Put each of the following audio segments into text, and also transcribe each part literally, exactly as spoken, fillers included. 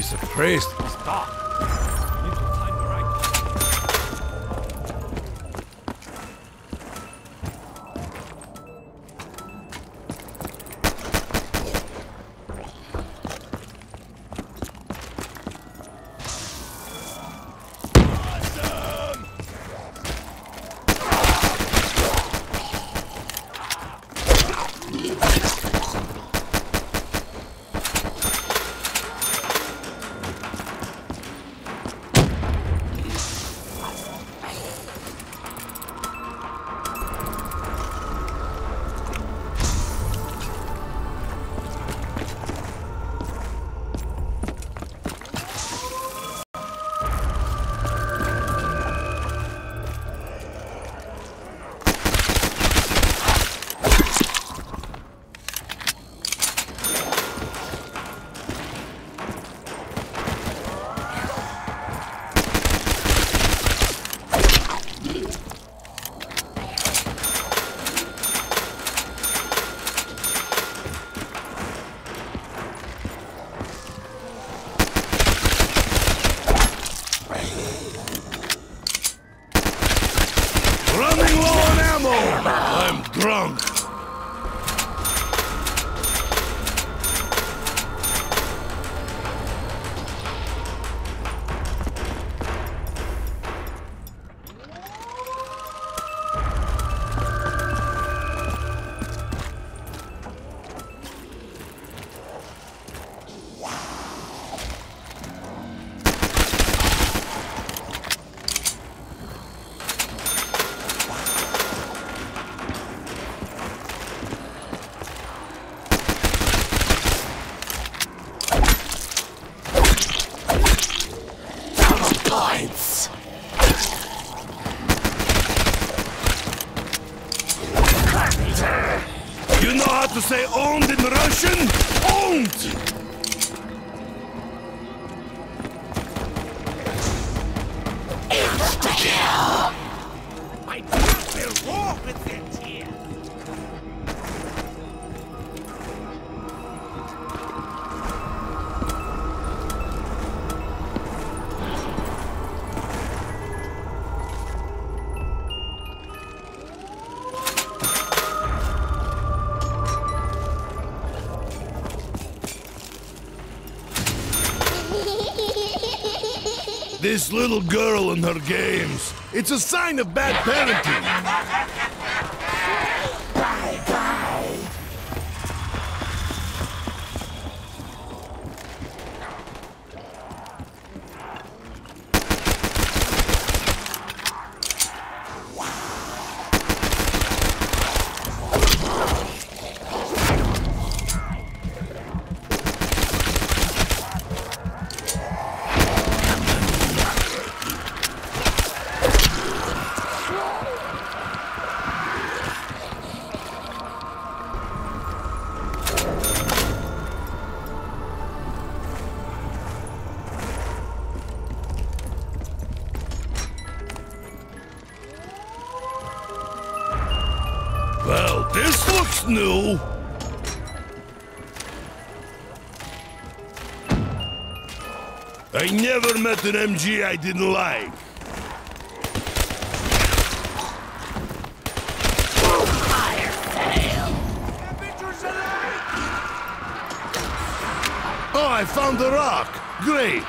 It's a priest. Stop. We need to find the right. Running low on ammo! I'm drunk! You know how to say owned in Russian? Owned! Insta-kill! My blood will war with it here! This little girl and her games. It's a sign of bad parenting. Bye-bye! Well, this looks new. I never met an M G I didn't like. Fire fail! Oh, I found the rock. Great.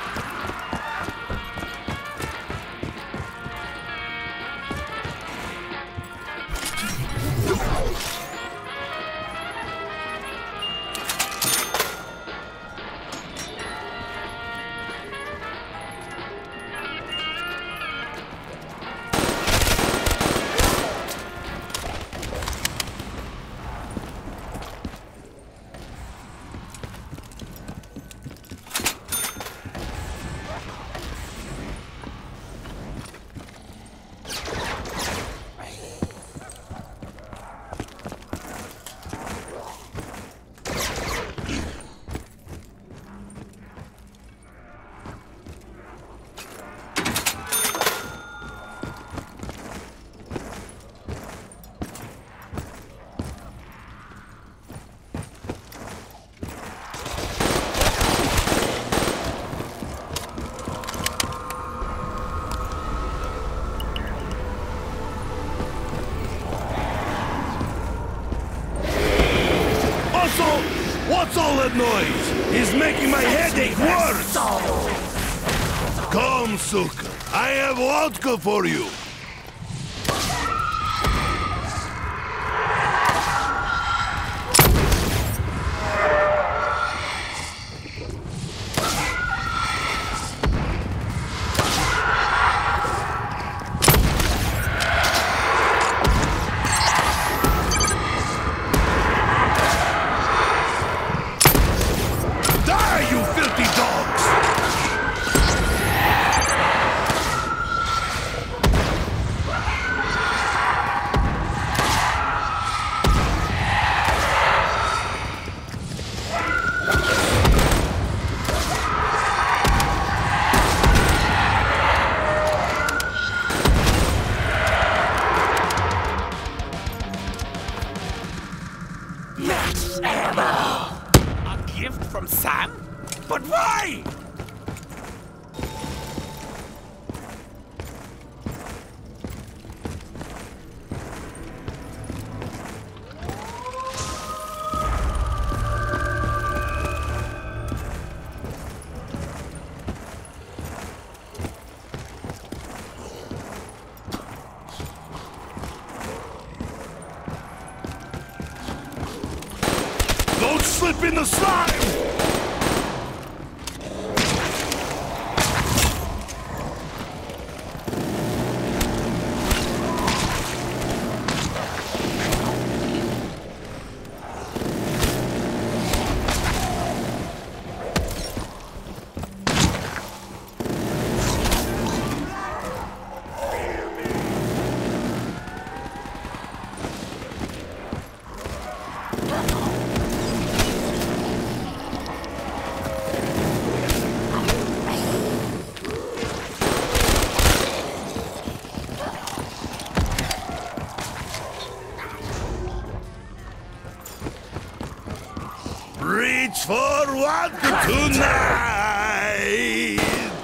blood noise is making my headache worse! Come, suka. I have vodka for you. From Sam? But why? Don't slip in the slime! Reach for what tonight!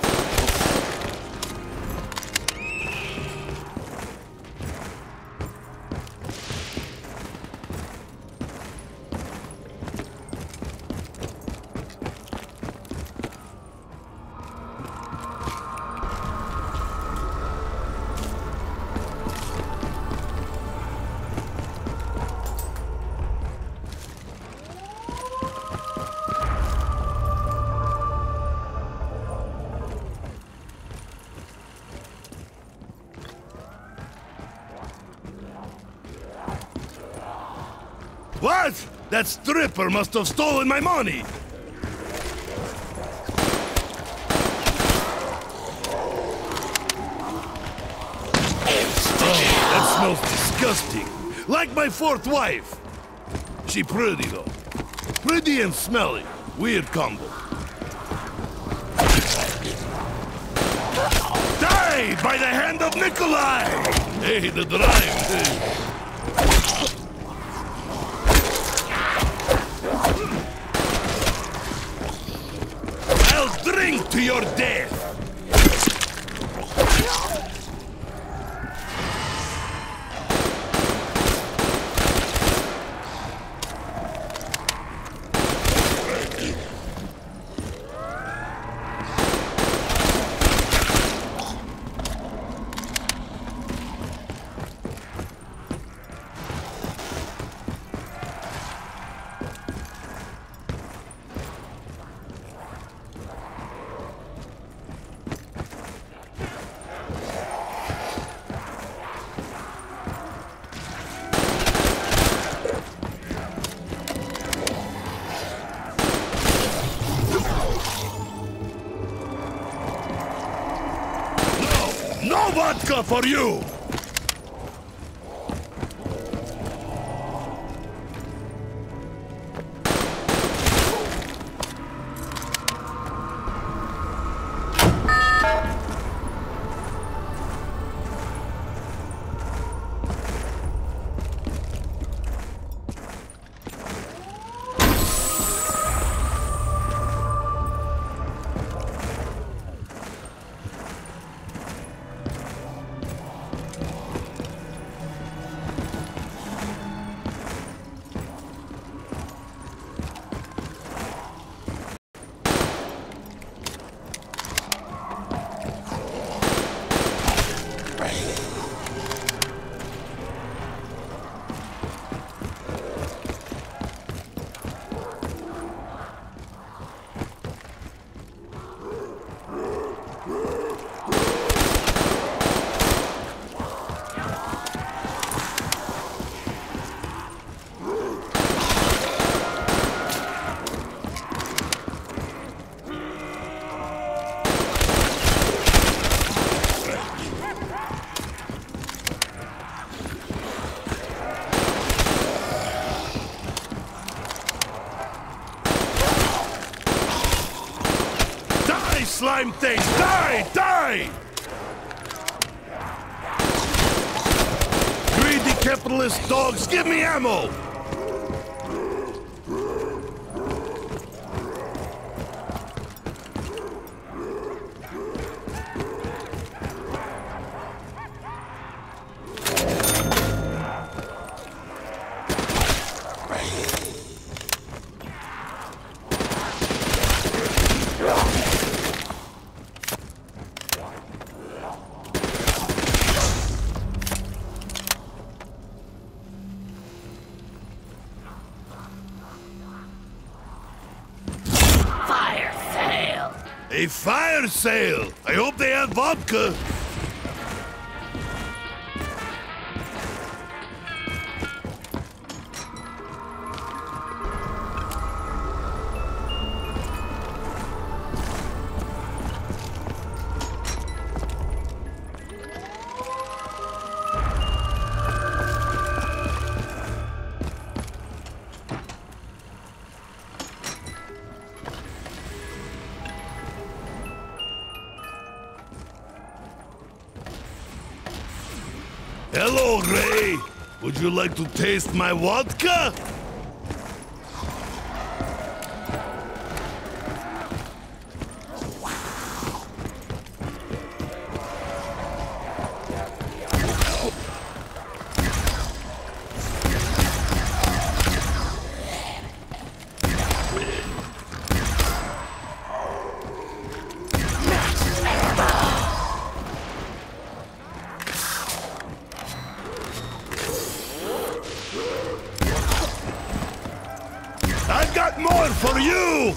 What? That stripper must have stolen my money! Oh, that smells disgusting. Like my fourth wife. She pretty though. Pretty and smelly. Weird combo. Die by the hand of Nikolai! Hey, the drive. Hey. Drink to your death! No vodka for you! slime thing! Die! Die! Greedy capitalist dogs, give me ammo! A fire sale! I hope they have vodka! Hello, Ray! Would you like to taste my vodka? I've got more for you!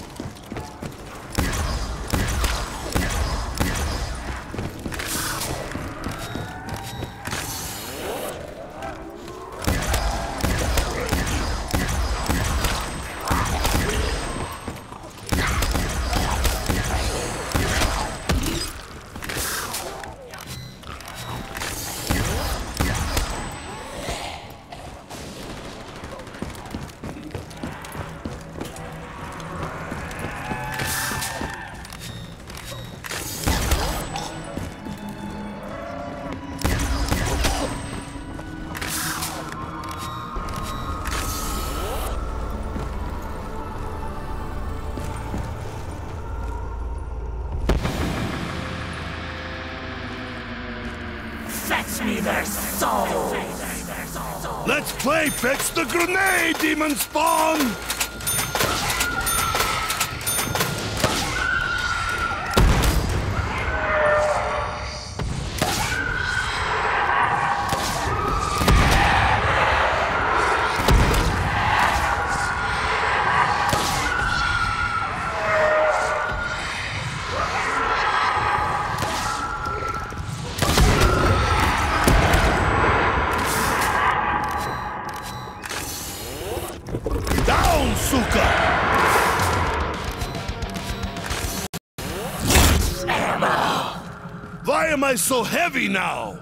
Fetch me their souls! Let's play fetch the grenade, demon spawn! Down, Suka! Ammo! Why am I so heavy now?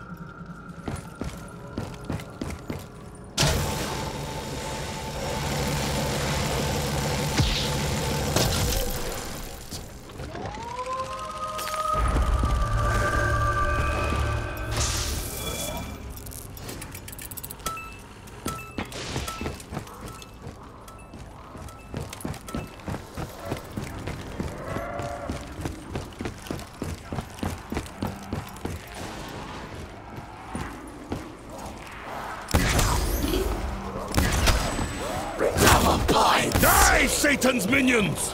Die, Satan's minions!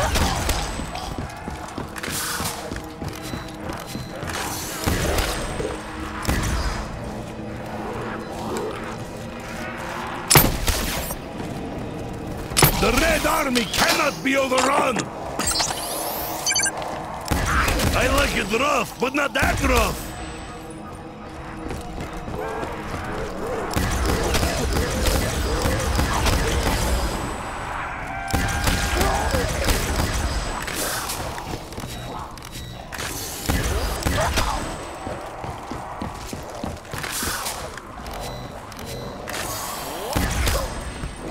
The Red Army cannot be overrun! I like it rough, but not that rough!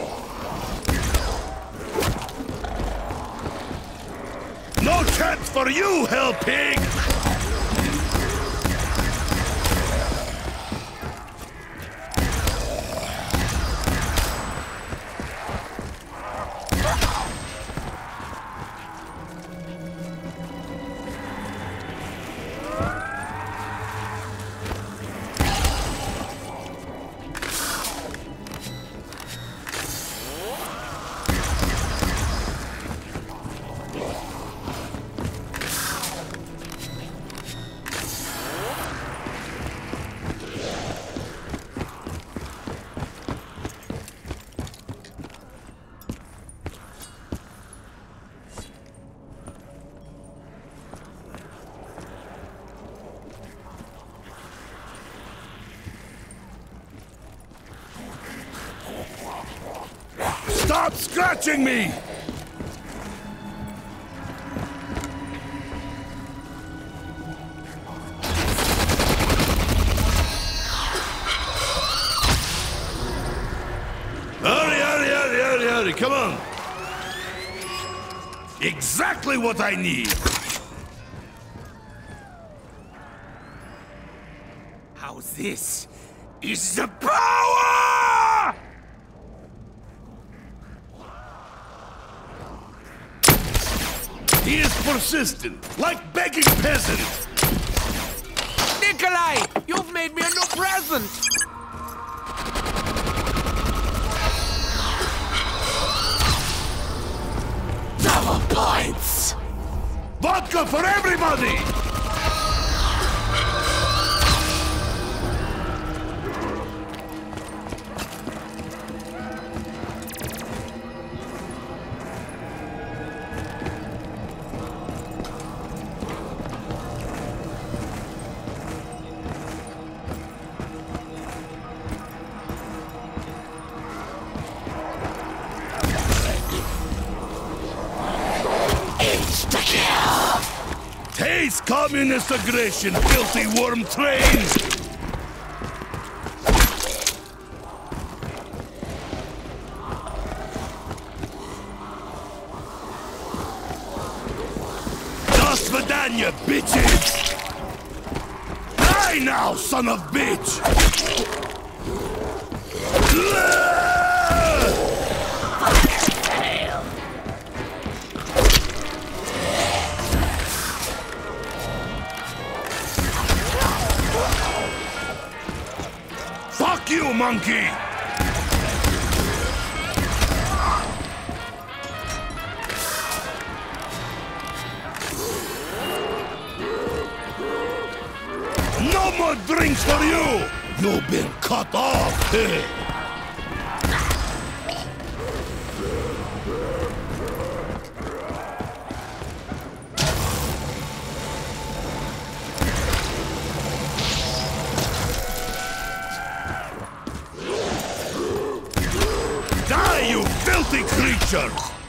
No chance for you, hell pig! Stop scratching me! Hurry, hurry, hurry, hurry, hurry, come on! Exactly what I need! How this is the power! He is persistent, like begging peasants! Nikolai! You've made me a new present! Double points! Vodka for everybody! Taste communist aggression, filthy worm train! До свидания, bitches! Die now, son of bitch! Fuck you, monkey! No more drinks for you! You've been cut off! Die, you filthy creature!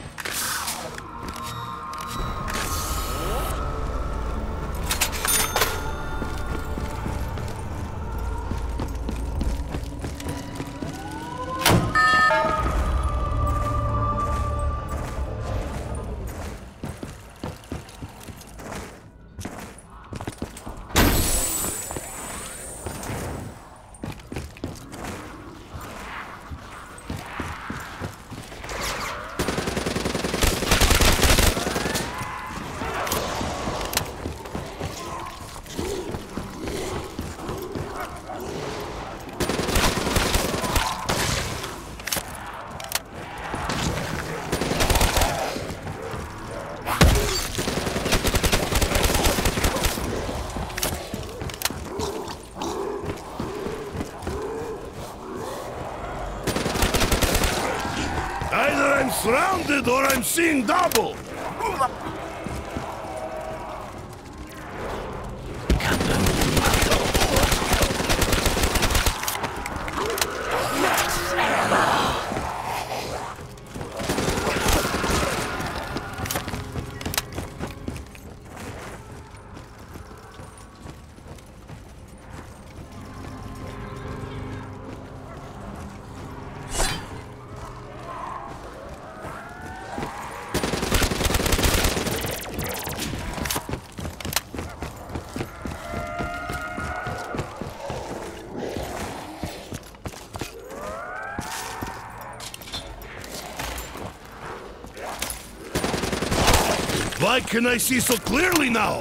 Either I'm surrounded or I'm seeing double! Why can I see so clearly now?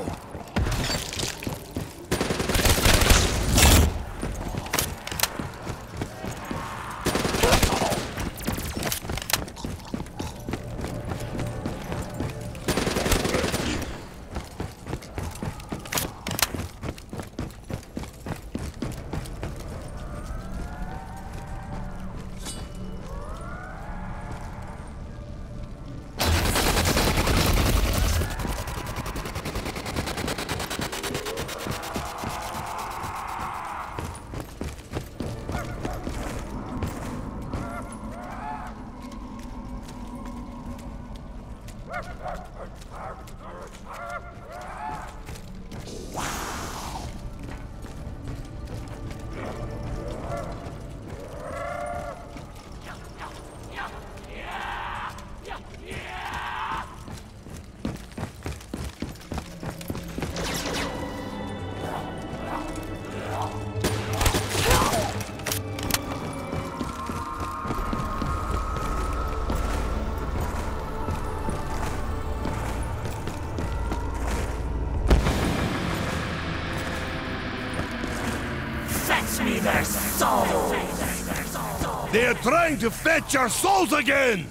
Me their souls! They are trying to fetch our souls again!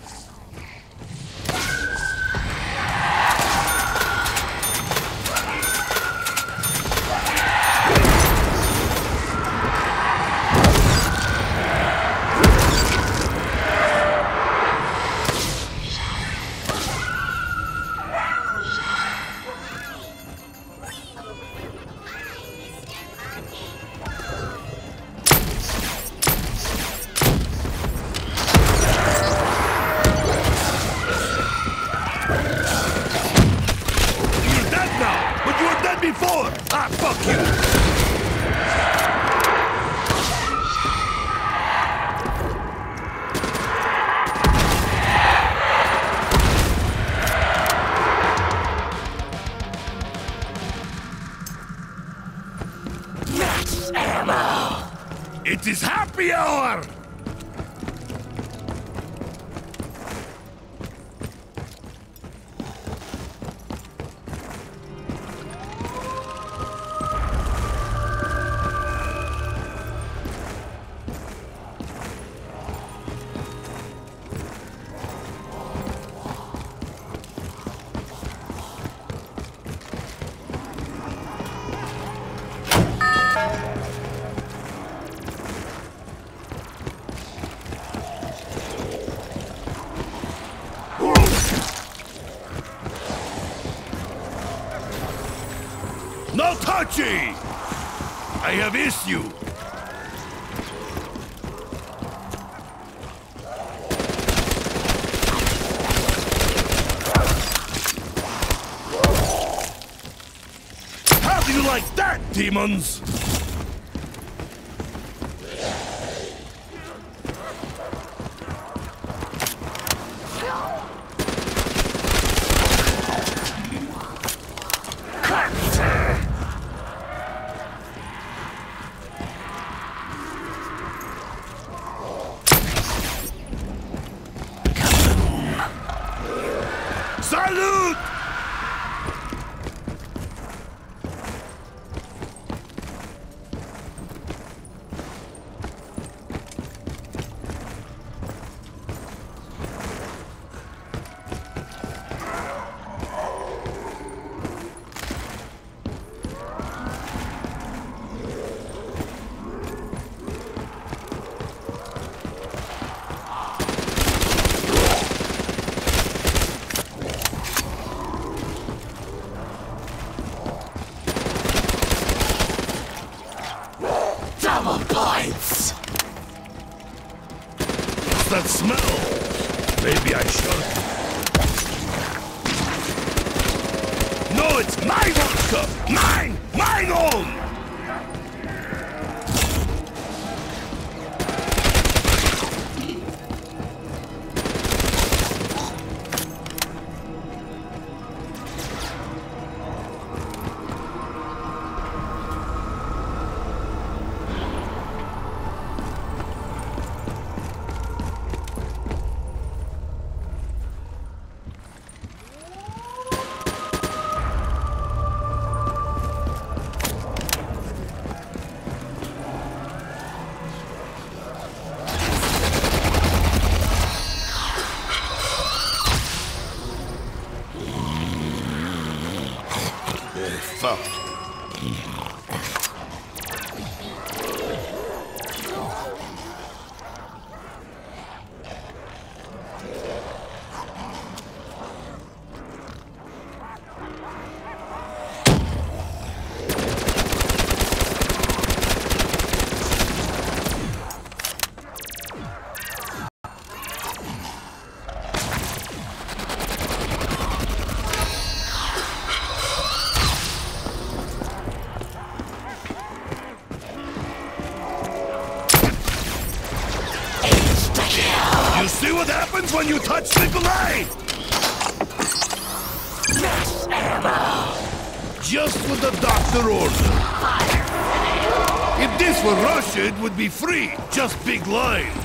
Before! Ah, fuck you! Max ammo! It is happy hour! No touchy! I have issue! How do you like that, demons? Salute! Double points! What's that smell? Maybe I should. No, it's my vodka! Mine! Mine own! See what happens when you touch Nikolai? Mass ammo. Just what the doctor ordered. Fire. If this were Russia, it would be free. Just big lines.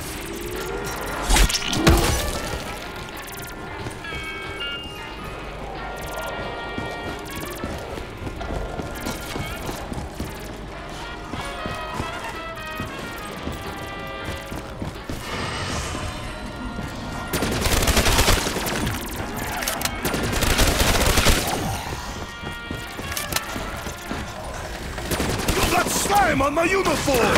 Slime on my uniform!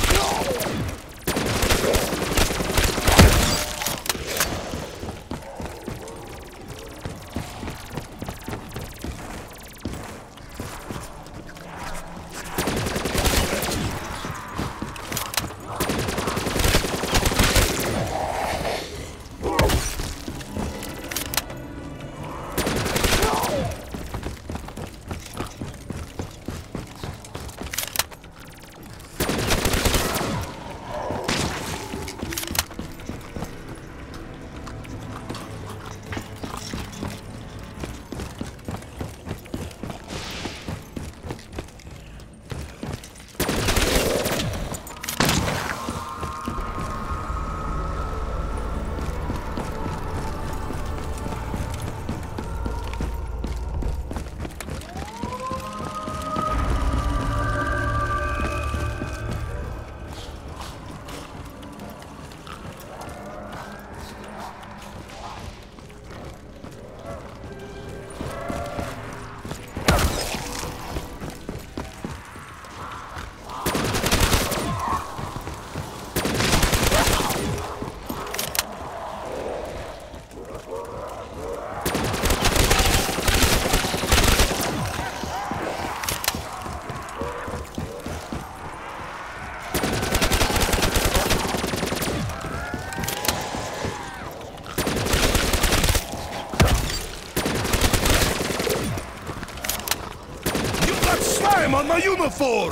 On my uniform!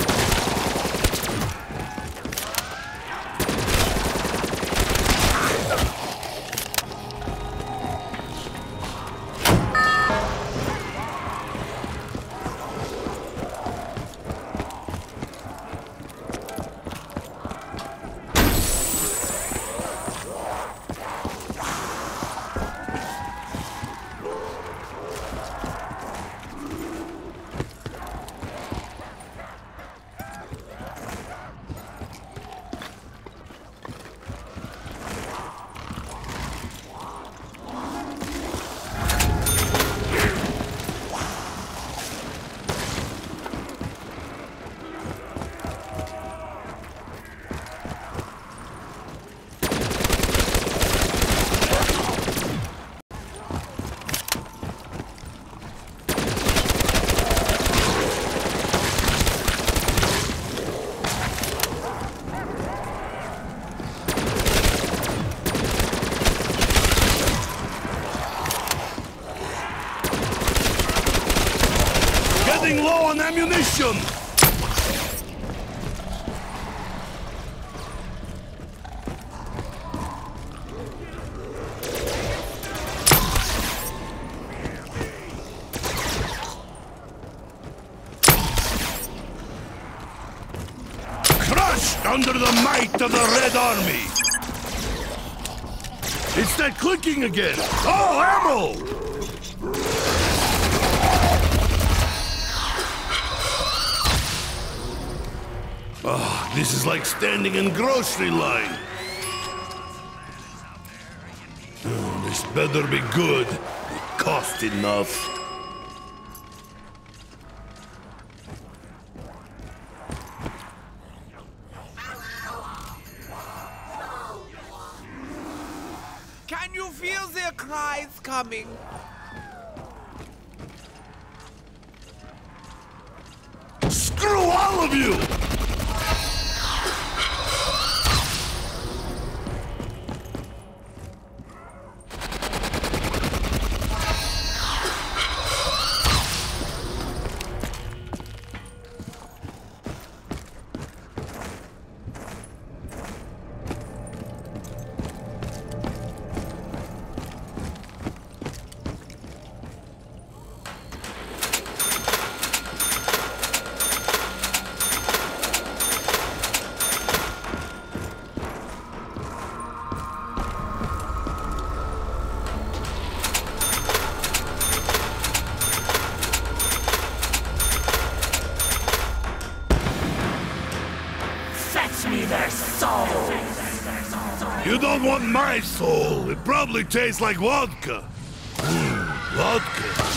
Getting low on ammunition! Crushed under the might of the Red Army! It's that clicking again! Oh, ammo! Oh, this is like standing in grocery line. Oh, this better be good. It cost enough. Can you feel their cries coming? Screw all of you! Pass me their souls! You don't want my soul. It probably tastes like vodka. Mm, vodka.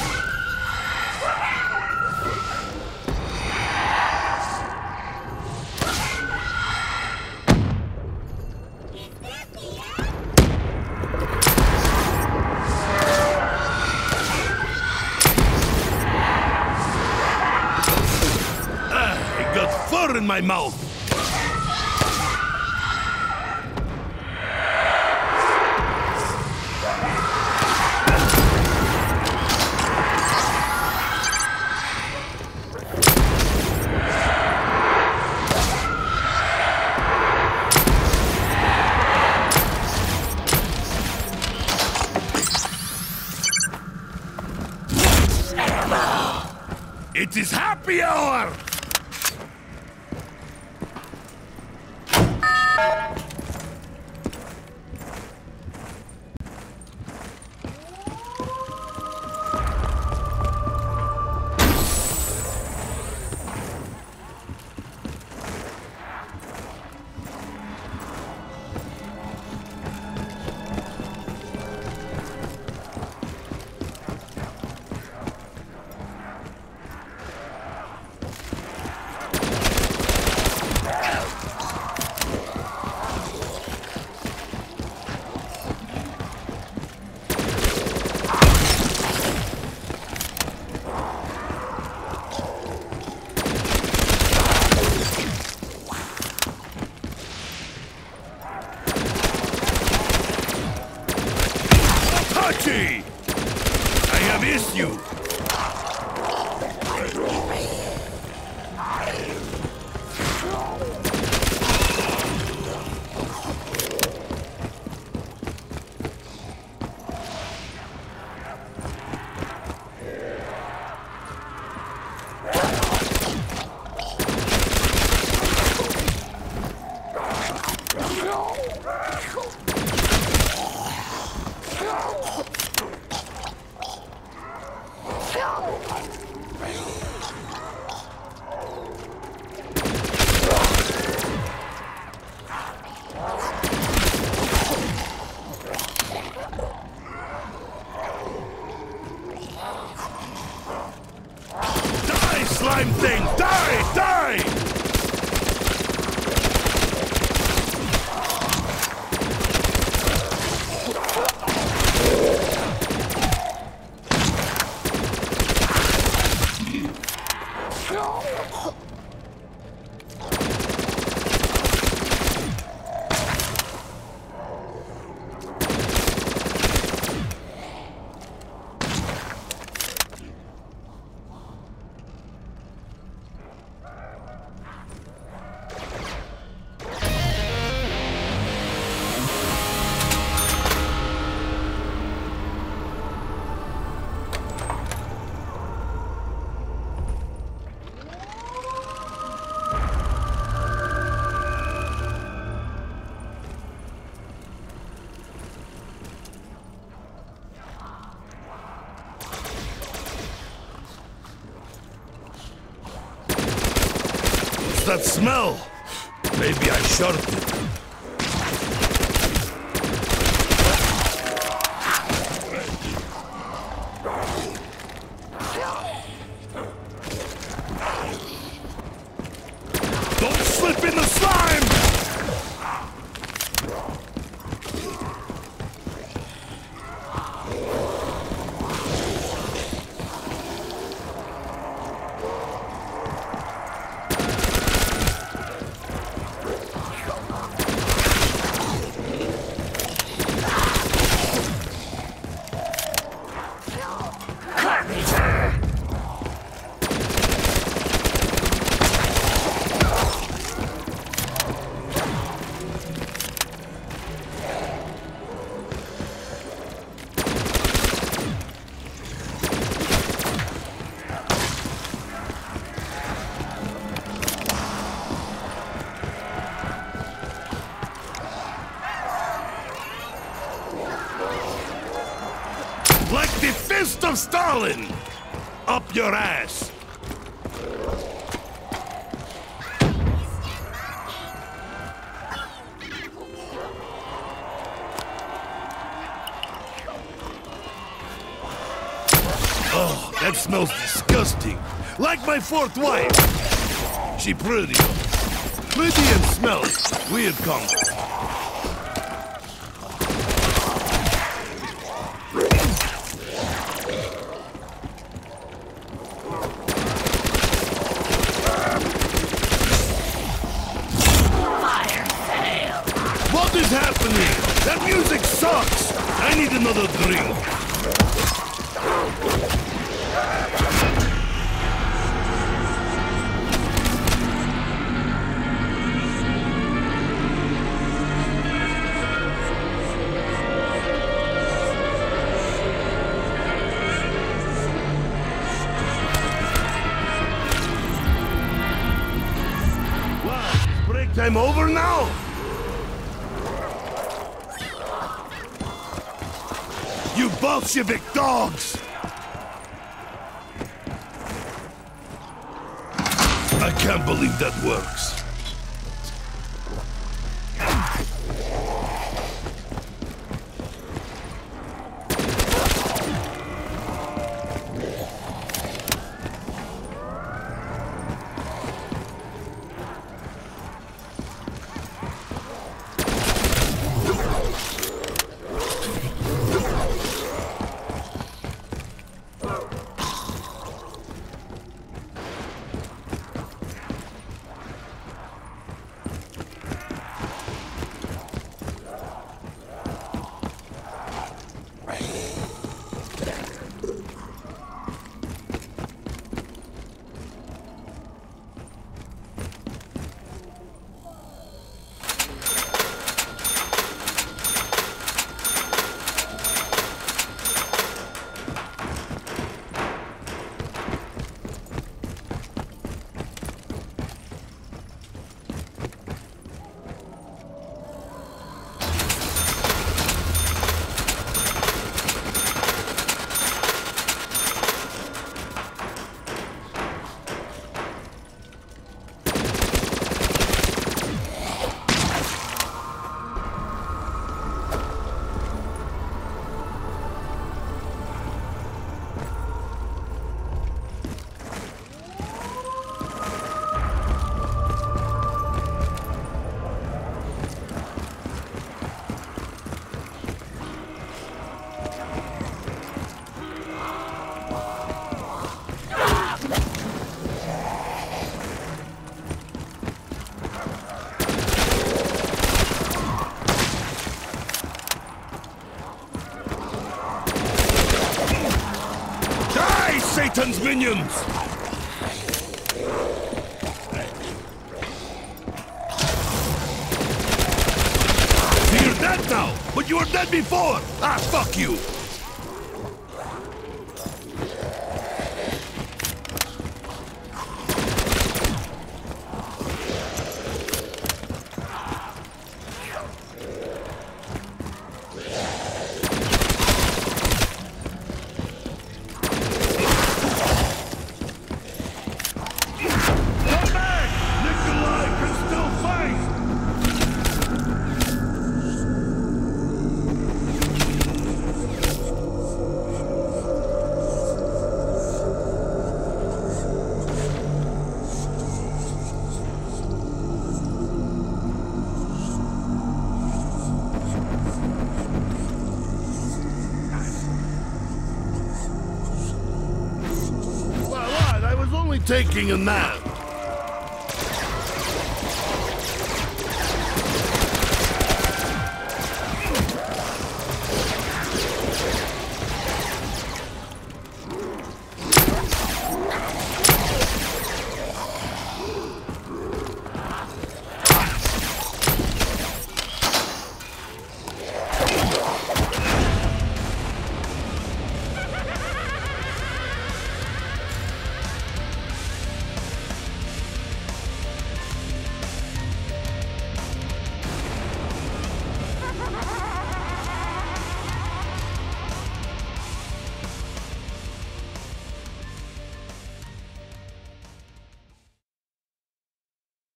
In my mouth. It is happy hour! I have issue. Slime thing! Die! Die! That smell? Maybe I shorted. Don't slip in the slime! Like the fist of Stalin! Up your ass! That smells disgusting. Like my fourth wife. She pretty though. Pretty and smelly. Weird combo. What is happening? That music sucks! I need another drink. Wow, is break time over now? You Bolshevik dogs! I can't believe that works. Satan's minions! You're dead now, but you were dead before! Ah, fuck you! Taking a nap.